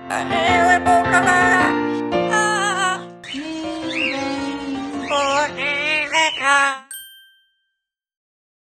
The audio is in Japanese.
Eu é bom camarada. Ah, ninguém pode negar.